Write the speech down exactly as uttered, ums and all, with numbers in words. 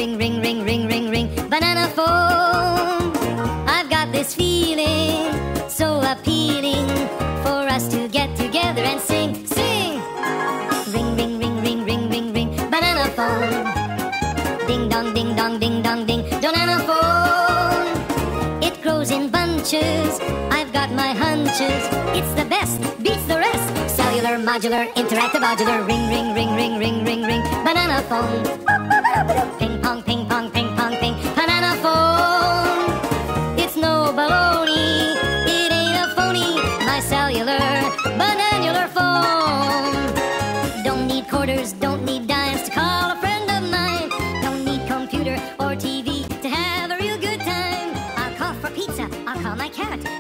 ring, ring, ring, ring, ring, ring. Banana phone. I've got this feeling so appealing for us to get together and sing, sing. Ring, ring, ring, ring, ring, ring, ring. Banana phone. Ding dong, ding dong, ding dong, ding. Banana phone. It grows in bunches. I've got my hunches. It's the best, beats the rest. Cellular, modular, interactive, modular. Ring, ring, ring, ring, ring, ring, ring. Banana phone. Ping pong, ping pong, ping pong, ping. Banana phone. It's no baloney. It ain't a phony. My cellular, bananular phone. Don't need quarters, don't need dimes to call a friend of mine. Don't need computer or T V to have a real good time. I'll call for pizza, I'll call my cat.